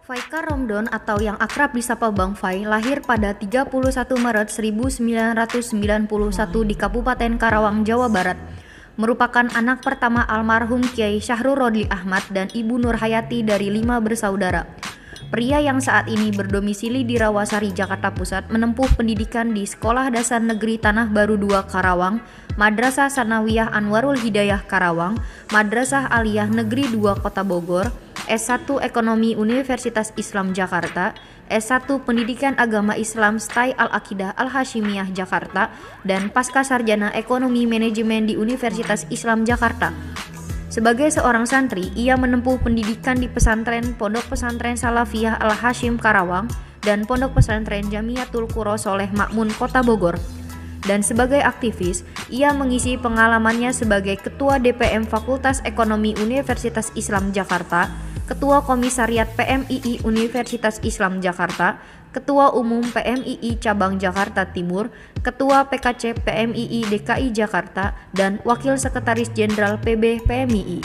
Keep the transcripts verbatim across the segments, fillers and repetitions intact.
Faikar Romdon atau yang akrab disapa Bang Fai lahir pada tiga puluh satu Maret seribu sembilan ratus sembilan puluh satu di Kabupaten Karawang, Jawa Barat. Merupakan anak pertama almarhum Kiai Syahrul Rodli Ahmad dan Ibu Nur Hayati dari lima bersaudara. Pria yang saat ini berdomisili di Rawasari, Jakarta Pusat menempuh pendidikan di Sekolah Dasar Negeri Tanah Baru dua Karawang, Madrasah Sanawiyah Anwarul Hidayah Karawang, Madrasah Aliyah Negeri dua Kota Bogor, S satu Ekonomi Universitas Islam Jakarta, S satu Pendidikan Agama Islam Stai Al-Aqidah Al-Hashimiyah Jakarta, dan Pascasarjana Ekonomi Manajemen di Universitas Islam Jakarta. Sebagai seorang santri, ia menempuh pendidikan di pesantren Pondok Pesantren Salafiyah Al-Hashim Karawang dan Pondok Pesantren Jamiatul Qura Soleh Makmun Kota Bogor. Dan sebagai aktivis, ia mengisi pengalamannya sebagai Ketua D P M Fakultas Ekonomi Universitas Islam Jakarta, Ketua Komisariat P M I I Universitas Islam Jakarta, Ketua Umum P M I I Cabang Jakarta Timur, Ketua P K C P M I I D K I Jakarta, dan Wakil Sekretaris Jenderal P B P M I I.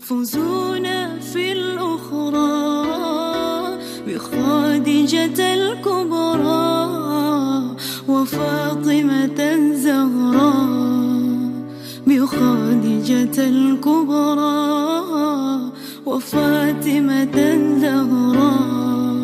فوزونا في الأخرى بخادجة الكبرى وفاطمة الزهراء، بخادجة الكبرى وفاطمة الزهراء.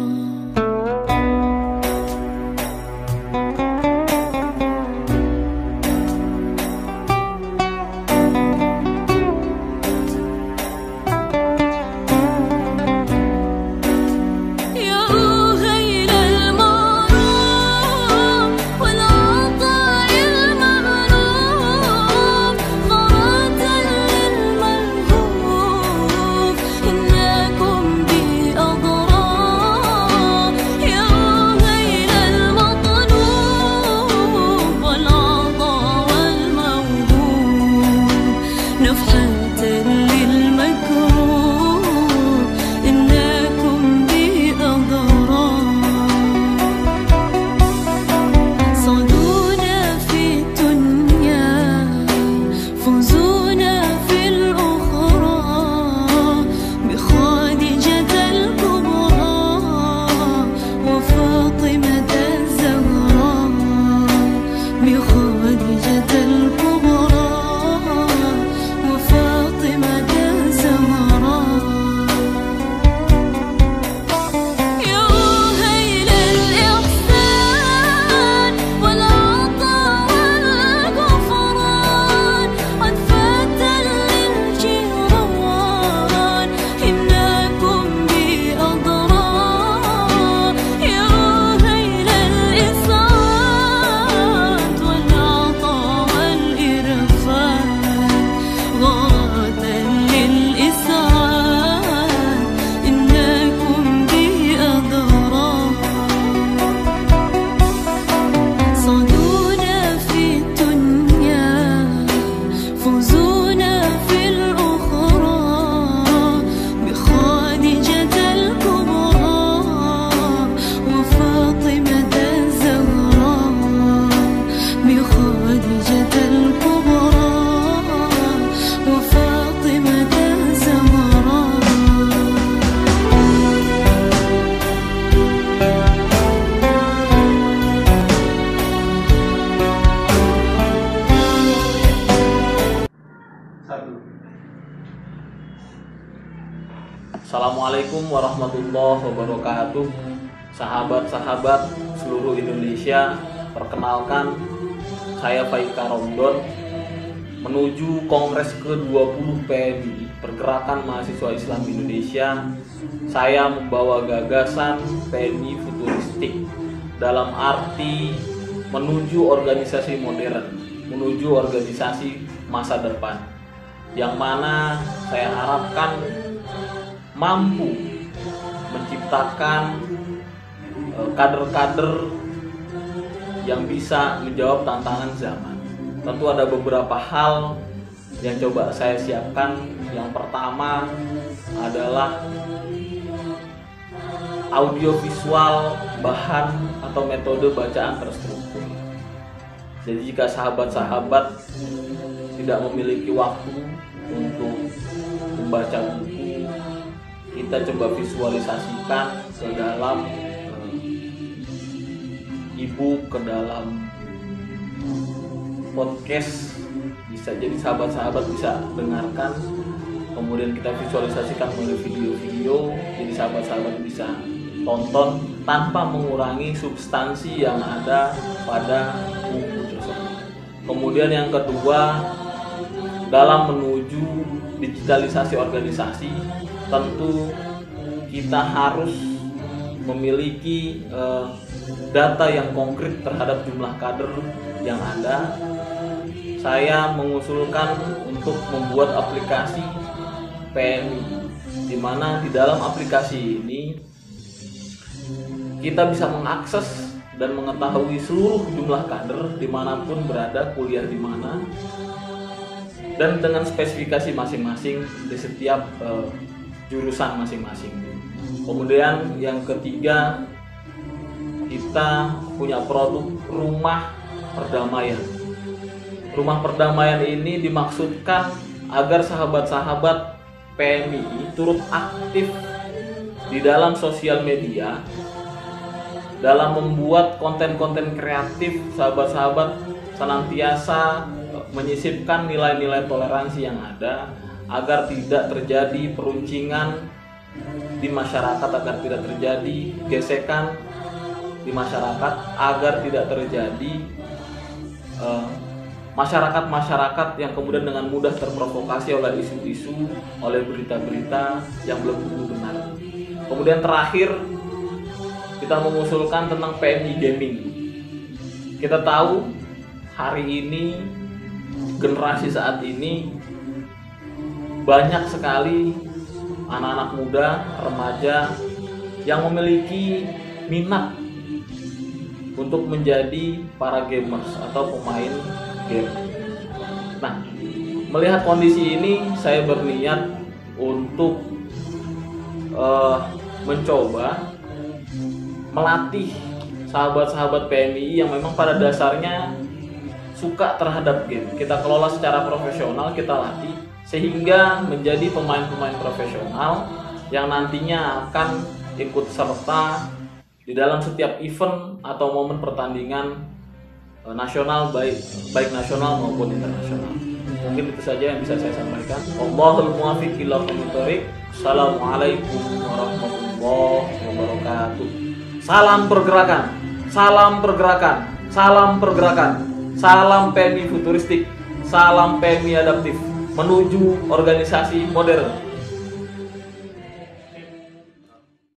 Assalamualaikum warahmatullahi wabarakatuh. Sahabat-sahabat seluruh Indonesia, perkenalkan saya Faika Romdon. Menuju Kongres ke dua puluh P M I Pergerakan Mahasiswa Islam Indonesia, saya membawa gagasan P M I futuristik dalam arti menuju organisasi modern, menuju organisasi masa depan, yang mana saya harapkan mampu menciptakan kader-kader yang bisa menjawab tantangan zaman. Tentu ada beberapa hal yang coba saya siapkan. Yang pertama adalah audiovisual bahan atau metode bacaan terstruktur. Jadi jika sahabat-sahabat tidak memiliki waktu untuk membaca buku, kita coba visualisasikan ke dalam e-book, ke dalam podcast. Bisa jadi sahabat-sahabat bisa dengarkan, kemudian kita visualisasikan melalui video-video, jadi sahabat-sahabat bisa tonton tanpa mengurangi substansi yang ada pada buku tersebut. Kemudian yang kedua, dalam menuju digitalisasi organisasi, tentu kita harus memiliki eh, data yang konkret terhadap jumlah kader yang ada. Saya mengusulkan untuk membuat aplikasi P M I, di mana di dalam aplikasi ini kita bisa mengakses dan mengetahui seluruh jumlah kader dimanapun berada, kuliah di mana, dan dengan spesifikasi masing-masing di setiap uh, jurusan masing-masing. Kemudian yang ketiga, kita punya produk rumah perdamaian. Rumah perdamaian ini dimaksudkan agar sahabat-sahabat P M I turut aktif di dalam sosial media dalam membuat konten-konten kreatif. Sahabat-sahabat senantiasa menyisipkan nilai-nilai toleransi yang ada agar tidak terjadi peruncingan di masyarakat, agar tidak terjadi gesekan di masyarakat, agar tidak terjadi uh, masyarakat-masyarakat yang kemudian dengan mudah terprovokasi oleh isu-isu, oleh berita-berita yang belum tentu benar. Kemudian terakhir kita mengusulkan tentang P M I gaming. Kita tahu hari ini, generasi saat ini banyak sekali anak-anak muda, remaja yang memiliki minat untuk menjadi para gamers atau pemain game. Nah, melihat kondisi ini, saya berniat untuk uh, mencoba melatih sahabat-sahabat P M I yang memang pada dasarnya suka terhadap game. Kita kelola secara profesional, kita latih sehingga menjadi pemain-pemain profesional yang nantinya akan ikut serta di dalam setiap event atau momen pertandingan nasional, baik baik nasional maupun internasional. Mungkin itu saja yang bisa saya sampaikan. Wallahul muwaffiq ila aqwamit thoriq. Assalamualaikum warahmatullahi wabarakatuh. Salam pergerakan, salam pergerakan, salam pergerakan, salam P M I futuristik, salam P M I adaptif menuju organisasi modern.